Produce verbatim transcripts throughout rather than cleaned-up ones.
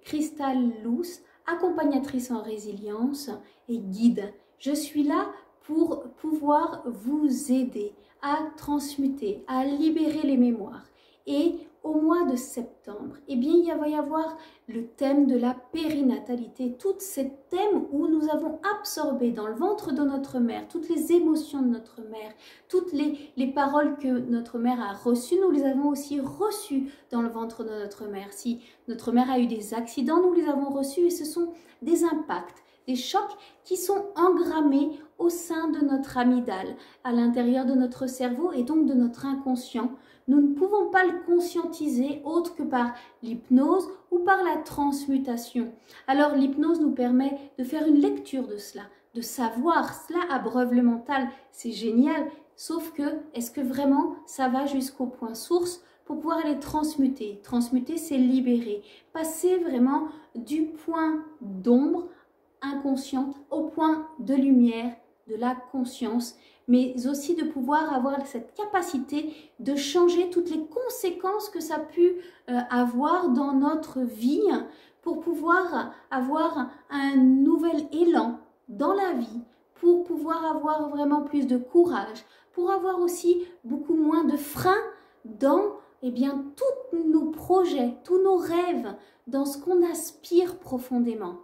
Cristal Luce, accompagnatrice en résilience et guide. Je suis là pour pouvoir vous aider à transmuter, à libérer les mémoires. Et au mois de septembre, eh bien, il va y avoir le thème de la périnatalité, tous ces thèmes où nous avons absorbé dans le ventre de notre mère toutes les émotions de notre mère, toutes les, les paroles que notre mère a reçues, nous les avons aussi reçues dans le ventre de notre mère. Si notre mère a eu des accidents, nous les avons reçus et ce sont des impacts, des chocs qui sont engrammés au sein de notre amygdale, à l'intérieur de notre cerveau et donc de notre inconscient. Nous ne pouvons pas le conscientiser autre que par l'hypnose ou par la transmutation. Alors l'hypnose nous permet de faire une lecture de cela, de savoir cela à breuve le mental, c'est génial, sauf que est-ce que vraiment ça va jusqu'au point source pour pouvoir les transmuter? Transmuter, c'est libérer, passer vraiment du point d'ombre inconsciente au point de lumière de la conscience, mais aussi de pouvoir avoir cette capacité de changer toutes les conséquences que ça a pu euh, avoir dans notre vie pour pouvoir avoir un nouvel élan dans la vie, pour pouvoir avoir vraiment plus de courage, pour avoir aussi beaucoup moins de freins dans eh bien, tous nos projets, tous nos rêves, dans ce qu'on aspire profondément.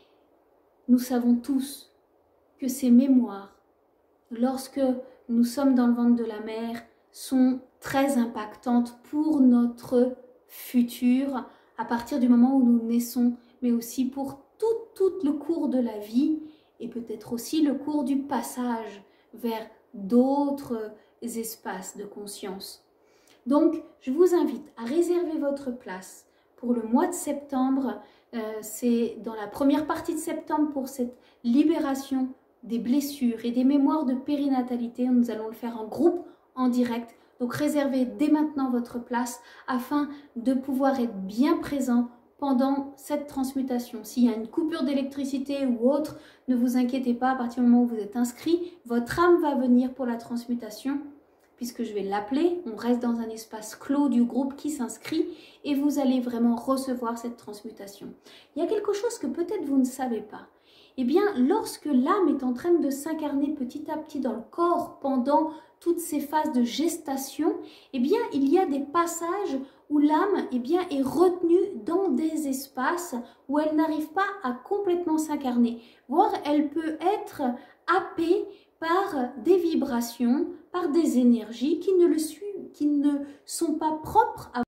Nous savons tous que ces mémoires, lorsque nous sommes dans le ventre de la mère, sont très impactantes pour notre futur à partir du moment où nous naissons, mais aussi pour tout, tout le cours de la vie et peut-être aussi le cours du passage vers d'autres espaces de conscience. Donc, je vous invite à réserver votre place pour le mois de septembre. Euh, c'est dans la première partie de septembre pour cette libération des blessures et des mémoires de périnatalité. Nous allons le faire en groupe, en direct. Donc réservez dès maintenant votre place afin de pouvoir être bien présent pendant cette transmutation. S'il y a une coupure d'électricité ou autre, ne vous inquiétez pas, à partir du moment où vous êtes inscrit, votre âme va venir pour la transmutation, puisque je vais l'appeler. On reste dans un espace clos du groupe qui s'inscrit et vous allez vraiment recevoir cette transmutation. Il y a quelque chose que peut-être vous ne savez pas. Eh bien, lorsque l'âme est en train de s'incarner petit à petit dans le corps pendant toutes ces phases de gestation, eh bien, il y a des passages où l'âme eh bien, est retenue dans des espaces où elle n'arrive pas à complètement s'incarner, voire elle peut être happée par des vibrations, par des énergies qui ne, le suivent, qui ne sont pas propres à